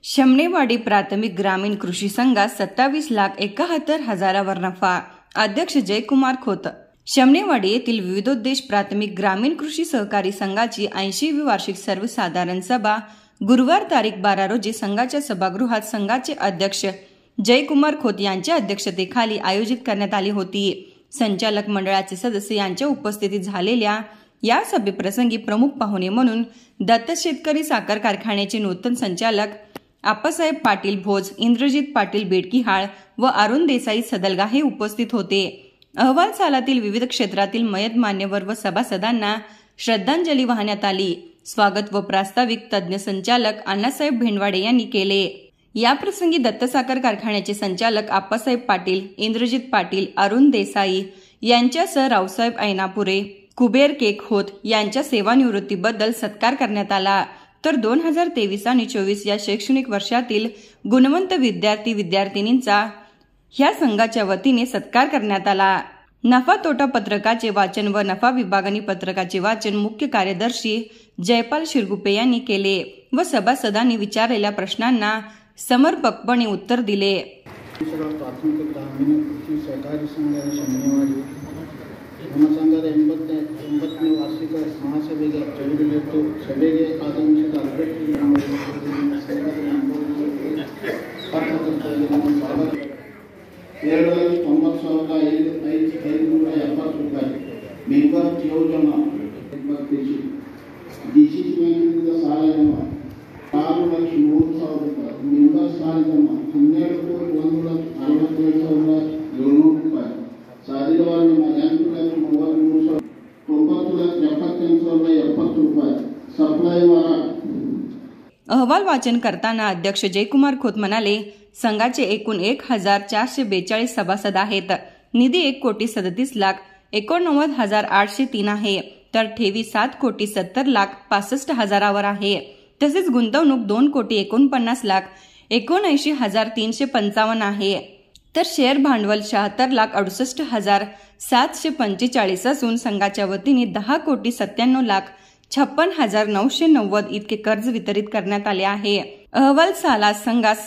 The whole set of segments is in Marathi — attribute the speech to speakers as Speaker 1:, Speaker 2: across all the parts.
Speaker 1: शमनेवाडी प्राथमिक ग्रामीण कृषी संघात 27,71,000वर नफा। अध्यक्ष जयकुमार खोत। शमनेवाडी येथील विविधोद्देश प्राथमिक ग्रामीण कृषी सहकारी संघाची 80वी वार्षिक सर्वसाधारण सभा गुरुवार तारीख 12 रोजी संघाच्या सभागृहात संघाचे अध्यक्ष जयकुमार खोत यांच्या अध्यक्षतेखाली आयोजित करण्यात आली होती। संचालक मंडळाचे सदस्य यांच्या उपस्थितीत झालेल्या या सभेप्रसंगी प्रमुख पाहुणे म्हणून दत्त शेतकरी साखर कारखान्याचे नूतन संचालक आप्पासाहेब पाटील भोज, इंद्रजित पाटील बेडकीहाळ व अरुण देसाई सदलगा हे उपस्थित होते। अहवाल सालातील विविध क्षेत्रातील मयत मान्यवर व सभासदांना श्रद्धांजली वाहण्यात आली। स्वागत व प्रास्ताविक तज्ञ संचालक अण्णासाहेब भेंडवाडे यांनी केले। या प्रसंगी दत्त साखर कारखान्याचे संचालक आप्पासाहेब पाटील, इंद्रजित पाटील, अरुण देसाई यांच्यासह रावसाहेब ऐनापुरे, कुबेर के खोत यांच्या सेवानिवृत्तीबद्दल सत्कार करण्यात आला। तर 2023 आणि 24 या शैक्षणिक वर्षातील गुणवंत विद्यार्थी-विद्यार्थिनींचा ह्या संघाच्या वतीने सत्कार करण्यात आला। नफा तोटा पत्रकाचे वाचन व नफा विभागणी पत्रकाचे वाचन मुख्य कार्यदर्शी जयपाल शिरगुप्पे यांनी केले व सभासदांनी विचारलेल्या प्रश्नांना समर्पकपणे उत्तर दिले।
Speaker 2: प्राथमिक ग्रामीण कृषी सहकारी संघ शमनेवाडी ನಮ್ಮ ಸಂಘದ 80ನೇ ವಾರ್ಷಿಕ ಮಹಾಸಭೆಗೆ ಜರುಗಲಿದ್ದು ಸಭೆಗೆ ಆಗಮಿಸಿದ ಅಧ್ಯಕ್ಷರಿಗೆ ನಮ್ಮ ಸ್ವಾಗತ। 2,90,570 ರೂಪಾಯಿ ಮೆಂಬರ್ ಯೋಜನಾ ಡಿಸಿಸಿ ಬ್ಯಾಂಕಿನಿಂದ ಸಾಲ ಜಮಾ 6,03,000 ರೂಪಾಯಿ ಮೆಂಬರ್ ಸಾಲ ಜಮಾ 12,1,67,700 ರೂಪಾಯಿ ಸಾಧಿತವಾಗಿ
Speaker 1: अहवाल वाचन करताना अध्यक्ष जयकुमार खोत म्हणाले, संघाचे एकूण 1,442 सभासद आहेत। निधी 1,37,89,803 आहे, तर ठेवी 7,70,65,000 वर आहे। तसेच गुंतवणूक 2,49,79,355 आहे, तर शेअर भांडवल 76,68,745 असून संघाच्या वतीने 10,97,56,990 इतके कर्ज वितरित करण्यात आले आहे। अहवाल सालात संघात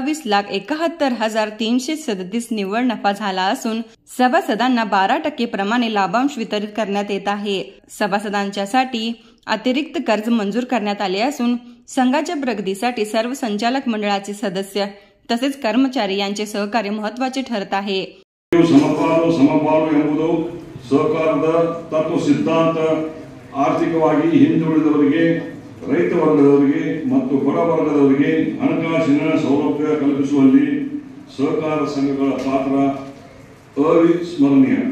Speaker 1: 27,71,337 निव्वळ नफा झाला असून सभासदांना 12% प्रमाणे लाभांश वितरित करण्यात येत आहे। सभासदांच्यासाठी अतिरिक्त कर्ज मंजूर करण्यात आले असून संघाच्या प्रगतीसाठी सर्व संचालक मंडळाचे सदस्य तसेच कर्मचारी यांचे सहकार्य महत्त्वाचे ठरत आहे।
Speaker 3: ಸಮಪಾಲು ಎಂಬುದು ಸಹಕಾರದ ತತ್ವ ಸಿದ್ಧಾಂತ ಆರ್ಥಿಕವಾಗಿ ಹಿಂದುಳಿದವರಿಗೆ, ರೈತ ವರ್ಗದವರಿಗೆ ಮತ್ತು ಬಡ ವರ್ಗದವರಿಗೆ ಹಣಕಾಸಿನ ಸೌಲಭ್ಯ ಕಲ್ಪಿಸುವಲ್ಲಿ ಸಹಕಾರ ಸಂಘಗಳ ಪಾತ್ರ ಅವಿಸ್ಮರಣೀಯ।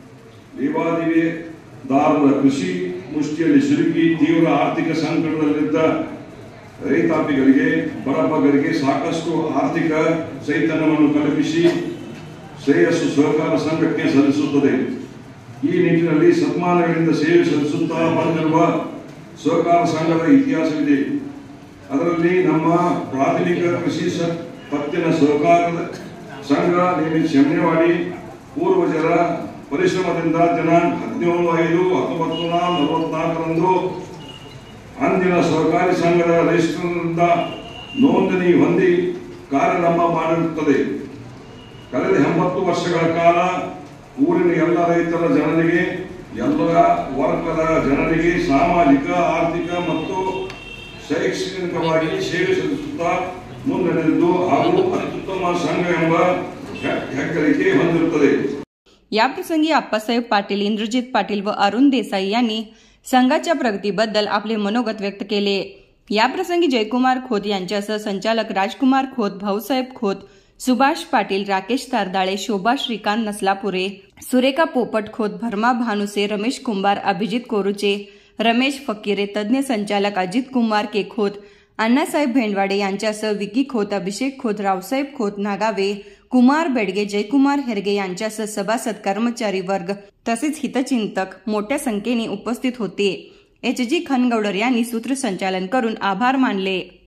Speaker 3: ದೇವಾದಿದೇವರ ಕೃಷಿ ಮುಷ್ಟಿಯಲ್ಲಿ ಸಿಲುಕಿ ತೀವ್ರ ಆರ್ಥಿಕ ಸಂಕಟದಲ್ಲಿದ್ದ ರೈತಾಪಿಗಳಿಗೆ, ಬಡಬಗರಿಗೆ ಸಾಕಷ್ಟು ಆರ್ಥಿಕ ಚೈತನ್ಯವನ್ನು ಕಲ್ಪಿಸಿ ಶ್ರೇಯಸ್ಸು ಸಹಕಾರ ಸಂಘಕ್ಕೆ ಸಲ್ಲಿಸುತ್ತದೆ। ಈ ನಿಟ್ಟಿನಲ್ಲಿ ಶತಮಾನಗಳಿಂದ ಸೇವೆ ಸಲ್ಲಿಸುತ್ತಾ ಬಂದಿರುವ ಸಹಕಾರ ಸಂಘದ ಇತಿಹಾಸವಿದೆ। ಅದರಲ್ಲಿ ನಮ್ಮ ಪ್ರಾಥಮಿಕ ಕೃಷಿ ಪತ್ತಿನ ಸಹಕಾರದ ಸಂಘ ಶಮನೇವಾಡಿ ಪೂರ್ವಜರ ಪರಿಶ್ರಮದಿಂದ ದಿನಾಂಕ 17/5/1944ರಂದು ಅಂದಿನ ಸಹಕಾರಿ ಸಂಘದ ರಿಜಿಸ್ಟರ್ನಿಂದ ನೋಂದಣಿ ಹೊಂದಿ ಕಾರ್ಯಾರಂಭ ಮಾಡಿರುತ್ತದೆ। ಕಳೆದ 80 ವರ್ಷಗಳ ಕಾಲ ಊರಿನ ಎಲ್ಲ ರೈತರ ಜನರಿಗೆ, ಎಲ್ಲ ವರ್ಗದ ಜನರಿಗೆ ಸಾಮಾಜಿಕ, ಆರ್ಥಿಕ ಮತ್ತು ಶೈಕ್ಷಣಿಕವಾಗಿ ಸೇವೆ ಸಲ್ಲಿಸುತ್ತಾ ಮುನ್ನಡೆದಿದ್ದು ಹಾಗೂ ಅತ್ಯುತ್ತಮ ಸಂಘ ಎಂಬ ಹೆಗ್ಗಳಿಕೆ ಹೊಂದಿರುತ್ತದೆ।
Speaker 1: या प्रसंगी आप्पासाहेब पाटील, इंद्रजित पाटील व अरुण देसाई यांनी संघाच्या प्रगतीबद्दल आपले मनोगत व्यक्त केले। या प्रसंगी जयकुमार खोत यांच्यासह संचालक राजकुमार खोत, भाऊसाहेब खोत, सुभाष पाटील, राकेश तारदाळे, शोभा श्रीकांत नसलापुरे, सुरेखा पोपट खोत, भरमा भानुसे, रमेश कुंभार, अभिजित कोरुचे, रमेश फकीरे, तज्ञ संचालक अजित कुमार के खोत, अण्णासाहेब भेंडवाडे यांच्यासह विकी खोत, अभिषेक खोत, रावसाहेब खोत, नागावे, कुमार बेडगे, जयकुमार हेरगे यांच्यासह सभासद, कर्मचारी वर्ग तसेच हितचिंतक मोठ्या संख्येने उपस्थित होते। HG खनगौडर यांनी सूत्रसंचालन करून आभार मानले।